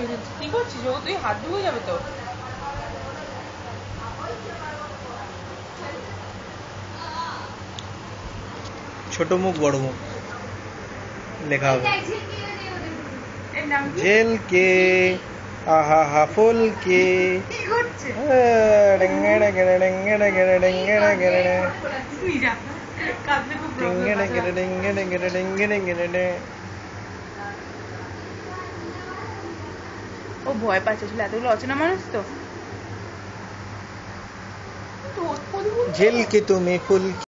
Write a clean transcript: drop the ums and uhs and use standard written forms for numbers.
কি করছিস? ও তুই হাত ধুয়ে যাবে তো। ছোট মুখ বড় মুখ লেখা হবে। জেল কে আহা হা ফুল কে কি করছে? ও ভয় পাচ্ছে আসলে, এতগুলো অচেনা মানুষ তো। झिल के तुम्हें फुल